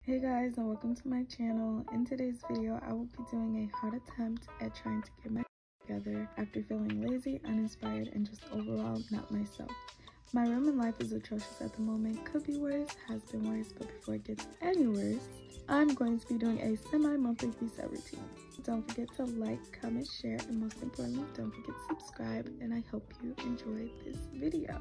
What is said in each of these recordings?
Hey guys, and welcome to my channel. In today's video, I will be doing a hot attempt at trying to get my together after feeling lazy, uninspired, and just overall not myself. My room and life is atrocious at the moment. Could be worse, has been worse, but before it gets any worse, I'm going to be doing a semi-monthly reset routine. Don't forget to like, comment, share, and most importantly, don't forget to subscribe, and I hope you enjoy this video.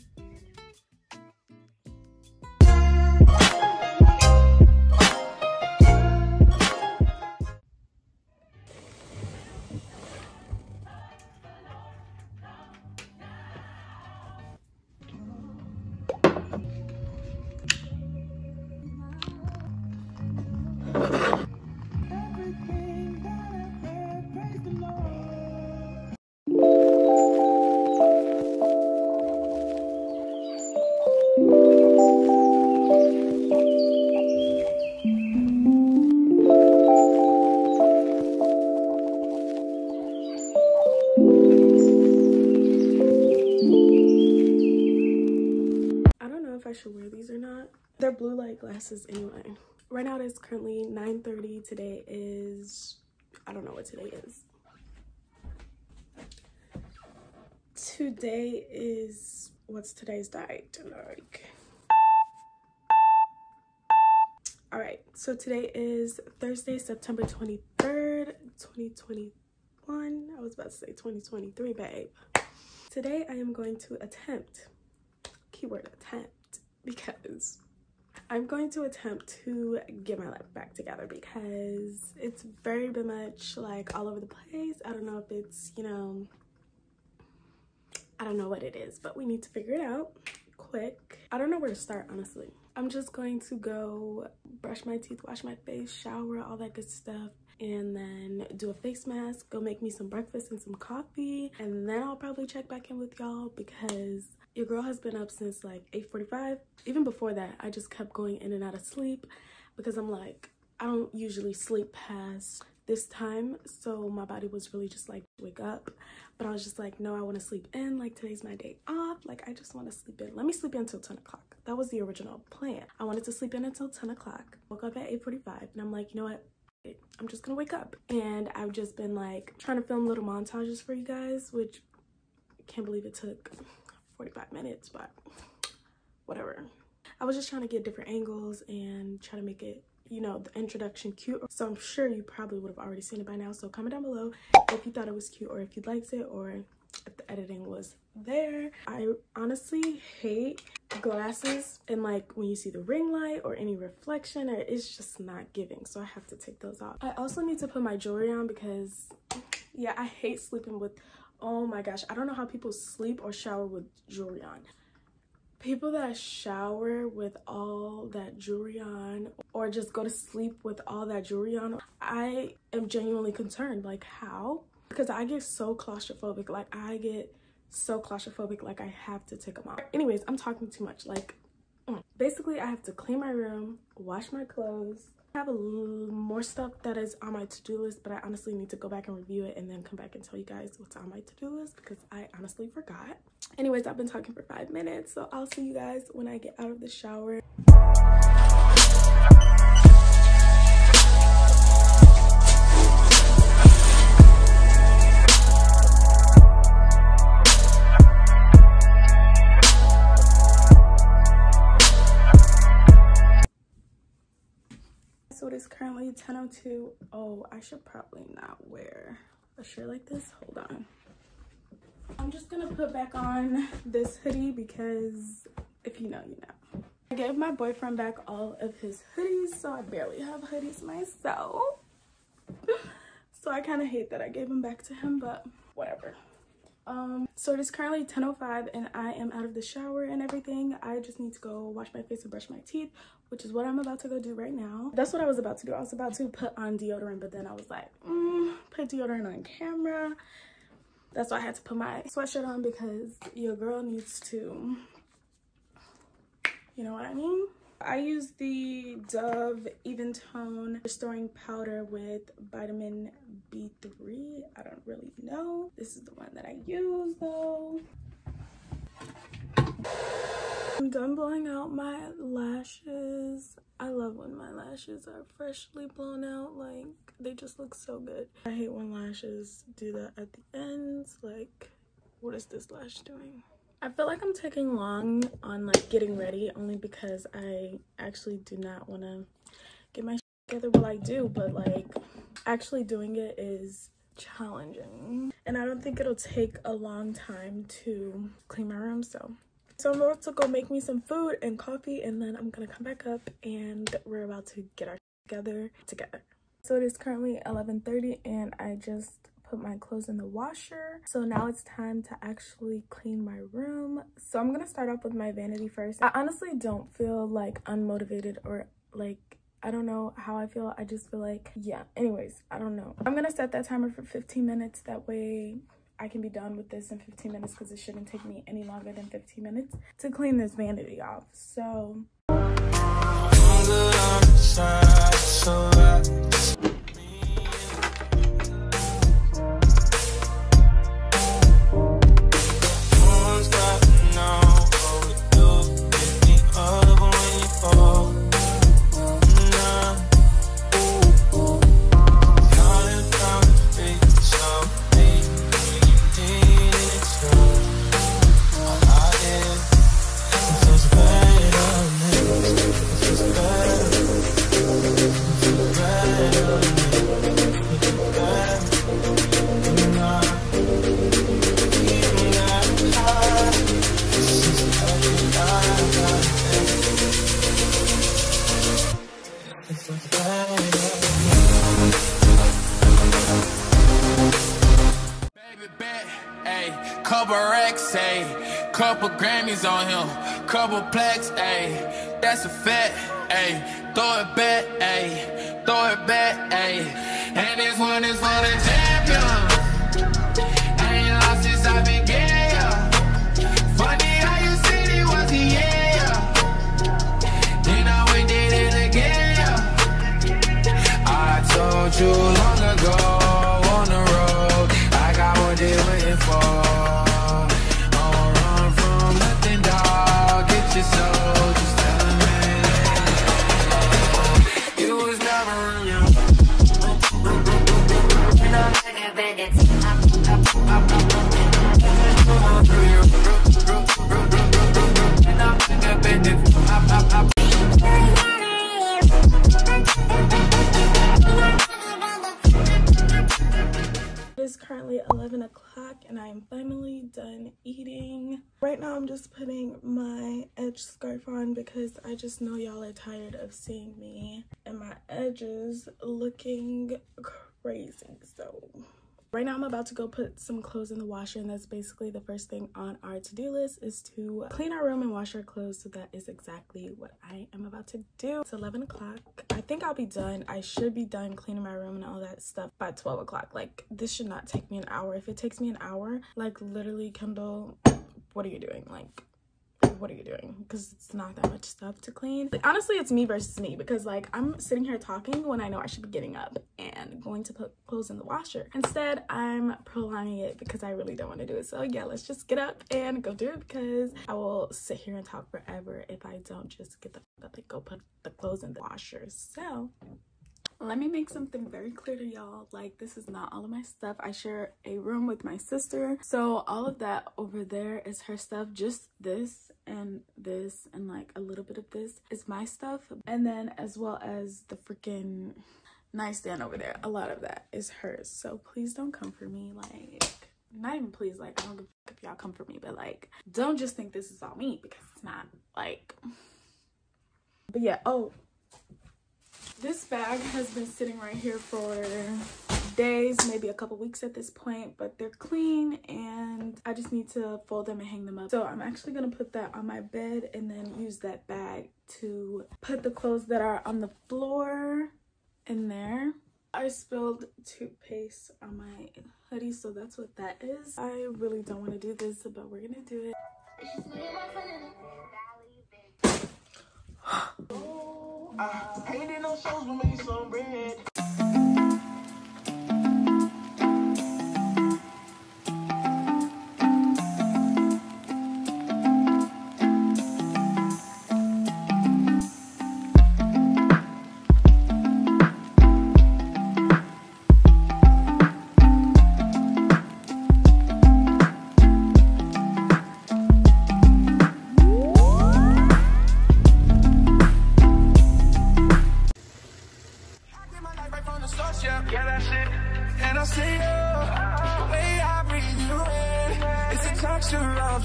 I should wear these or not. They're blue light glasses anyway. Right now it is currently 9:30. Today is, I don't know what today is. Today is, what's today's date? Like, all right, so today is Thursday, September 23rd, 2021. I was about to say 2023, babe. Today I am going to attempt, keyword attempt, because I'm going to attempt to get my life back together because it's very much like all over the place. I don't know if it's, you know, I don't know what it is, but we need to figure it out quick. I don't know where to start, honestly. I'm just going to go brush my teeth, wash my face, shower, all that good stuff, and then do a face mask, go make me some breakfast and some coffee, and then I'll probably check back in with y'all because your girl has been up since like 8:45. Even before that, I just kept going in and out of sleep because I'm like, I don't usually sleep past this time, so my body was really just like, wake up. But I was just like, no, I want to sleep in. Like, today's my day off. Like, I just want to sleep in. Let me sleep in until 10 o'clock. That was the original plan. I wanted to sleep in until 10 o'clock. Woke up at 8:45, and I'm like, you know what? I'm just gonna wake up. And I've just been like trying to film little montages for you guys, which I can't believe it took 45 minutes, but whatever. I was just trying to get different angles and try to make it, you know, the introduction cute. So I'm sure you probably would have already seen it by now. So comment down below if you thought it was cute or if you liked it or if the editing was there. I honestly hate glasses and like when you see the ring light or any reflection, it's just not giving. So I have to take those off. I also need to put my jewelry on because yeah, I hate sleeping with, oh my gosh, I don't know how people sleep or shower with jewelry on. People that shower with all that jewelry on or just go to sleep with all that jewelry on, I am genuinely concerned. Like, how? Because I get so claustrophobic. Like, I have to take them off. Anyways, I'm talking too much. Like, basically, I have to clean my room, wash my clothes. I have a little more stuff that is on my to-do list, but I honestly need to go back and review it and then come back and tell you guys what's on my to-do list because I honestly forgot. Anyways, I've been talking for 5 minutes, so I'll see you guys when I get out of the shower. So it is currently 10:02. Oh, I should probably not wear a shirt like this. Hold on. I'm just gonna put back on this hoodie because if you know, you know. I gave my boyfriend back all of his hoodies, so I barely have hoodies myself. So I kind of hate that I gave them back to him, but whatever. So it is currently 10:05 and I am out of the shower and everything. I just need to go wash my face and brush my teeth, which is what I'm about to go do right now. That's what I was about to do. I was about to put on deodorant, but then I was like, put deodorant on camera. That's why I had to put my sweatshirt on because your girl needs to, you know what I mean? I use the Dove Even Tone Restoring Powder with vitamin B3. I don't really know. This is the one that I use though. I'm done blowing out my lashes. I love when my lashes are freshly blown out. Like, they just look so good. I hate when lashes do that at the ends. Like, what is this lash doing? I feel like I'm taking long on like getting ready only because I actually do not want to get my shit together. Well, I do, but like actually doing it is challenging. And I don't think it'll take a long time to clean my room. So I'm about to go make me some food and coffee, and then I'm gonna come back up and we're about to get our together. So it is currently 11:30 and I just put my clothes in the washer. So now it's time to actually clean my room. So I'm gonna start off with my vanity first. I honestly don't feel like unmotivated or like, I don't know how I feel. I just feel like, yeah, anyways, I don't know. I'm gonna set that timer for 15 minutes. That way I can be done with this in 15 minutes because it shouldn't take me any longer than 15 minutes to clean this vanity off. So couple racks, ayy, couple Grammys on him, couple plaques, ayy, that's a fact, ayy, throw it back, ayy, throw it back, ayy, and this one is for the champion, ain't lost since I began, yeah. Funny how you said it was a yeah, then I went did it again, yeah. I told you long ago on the road, I got what they waiting for. It is currently 11 o'clock and I am finally done eating. Right now I'm just putting my edge scarf on because I just know y'all are tired of seeing me and my edges looking crazy. So right now I'm about to go put some clothes in the washer, and that's basically the first thing on our to-do list is to clean our room and wash our clothes. So that is exactly what I am about to do. It's 11 o'clock. I think I'll be done. I should be done cleaning my room and all that stuff by 12 o'clock. Like, this should not take me an hour. If it takes me an hour, like, literally, Kendall, what are you doing? Like, what are you doing? Because it's not that much stuff to clean. Like, honestly, it's me versus me, because like I'm sitting here talking when I know I should be getting up and going to put clothes in the washer. Instead, I'm prolonging it because I really don't want to do it. So yeah, let's just get up and go do it, because I will sit here and talk forever if I don't just get the fuck up and go put the clothes in the washer. So let me make something very clear to y'all. Like, this is not all of my stuff. I share a room with my sister, so all of that over there is her stuff. Just this and like a little bit of this is my stuff, and then as well as the freaking nightstand over there, a lot of that is hers. So please don't come for me. Like, not even please, like, I don't give a fuck if y'all come for me, but like, don't just think this is all me, because it's not. Like, but yeah. Oh, this bag has been sitting right here for days, maybe a couple weeks at this point, but they're clean and I just need to fold them and hang them up. So I'm actually gonna put that on my bed and then use that bag to put the clothes that are on the floor in there. I spilled toothpaste on my hoodie, so that's what that is. I really don't want to do this, but we're gonna do it. I ain't did no shows with me some bread.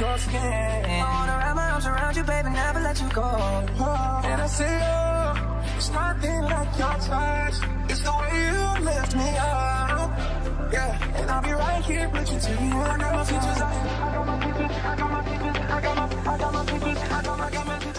your skin. I wanna wrap my arms around you, baby, never let you go. And I say, oh, it's nothing like your touch. It's the way you lift me up. Yeah, and I'll be right here with you till you I got my features. I got my features. I got my features. I got my features. I got my features. I got my features.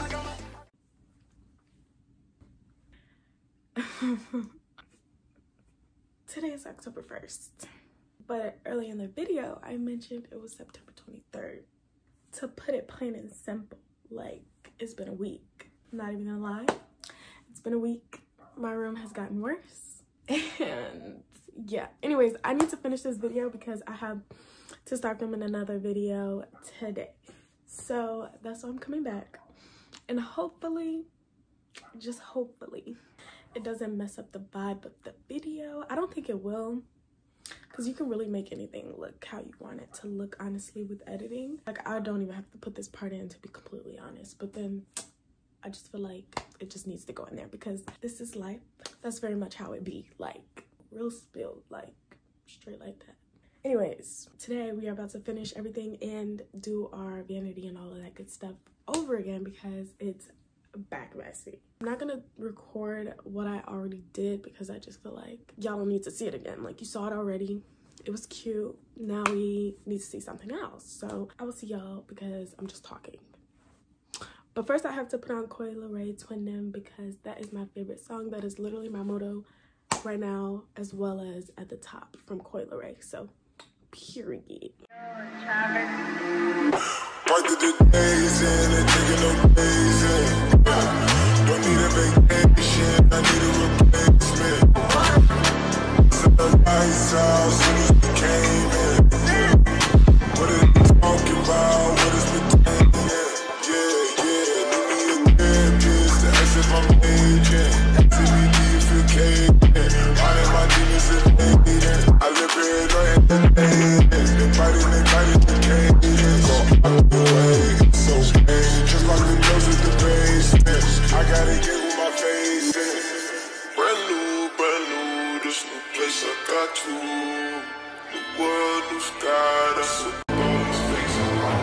Today is October 1st, but early in the video I mentioned it was September 23rd. To put it plain and simple, like, it's been a week. I'm not even gonna lie, it's been a week. My room has gotten worse, and yeah, anyways, I need to finish this video because I have to start filming another video today. So that's why I'm coming back, and hopefully, just hopefully, it doesn't mess up the vibe of the video. I don't think it will, because you can really make anything look how you want it to look, honestly, with editing. Like, I don't even have to put this part in, to be completely honest, but then I just feel like it just needs to go in there because this is life. That's very much how it be, like, real spilled, like, straight like that. Anyways, today we are about to finish everything and do our vanity and all of that good stuff over again because it's back messy. I'm not gonna record what I already did because I just feel like y'all don't need to see it again. Like, you saw it already, it was cute, now we need to see something else. So I will see y'all because I'm just talking. But first I have to put on Coil Ray Twin Them because that is my favorite song. That is literally my motto right now, as well as At the Top from Coil Ray. So period. Part of the days in and taking no days in. Don't need a vacation, I need a replacement. Set the lights out soon as we came in. What are you talking about? What is pretending? Yeah, need me a therapist to ask if I'm aging. TBD if you're caving. All of my demons invading. I live here right at the end. They fighting the cadence. So just like the nose at the base, I gotta get who my face is. Brand new, this new place I got to. New world, new sky, that's a bonus face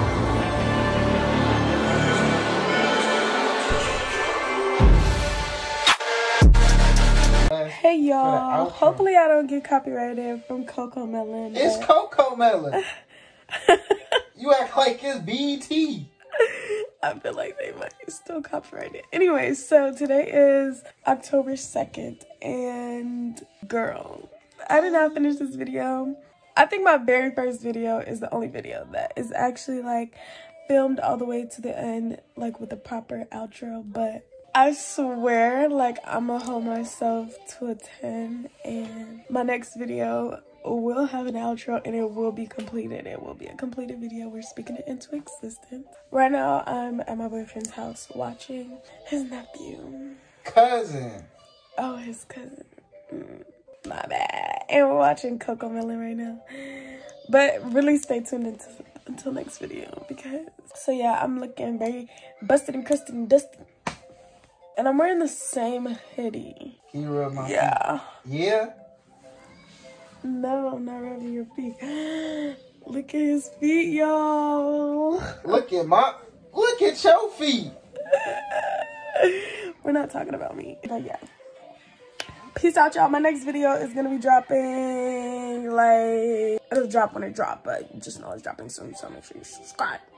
of Hey y'all, hopefully I don't get copyrighted from Coco Melon. It's Coco Melon. You act like it's BT. I feel like they might still copyright it. Anyway, so today is October 2nd, and girl, I did not finish this video. I think my very first video is the only video that is actually like filmed all the way to the end, like with a proper outro, but I swear, like, I'm gonna hold myself to a 10, and my next video will have an outro and it will be completed. It will be a completed video. We're speaking it into existence. Right now, I'm at my boyfriend's house watching his nephew. Cousin. Oh, his cousin. My bad. And we're watching Coco Melon right now. But really stay tuned until next video because... So yeah, I'm looking very busted and crusted and dusty. And I'm wearing the same hoodie. Can you rub my feet? Yeah? No, I'm not rubbing your feet. Look at his feet, y'all. Look at your feet. We're not talking about me. But yeah. Peace out, y'all. My next video is gonna be dropping, like, it'll drop when it drops, but just know it's dropping soon, so make sure you subscribe.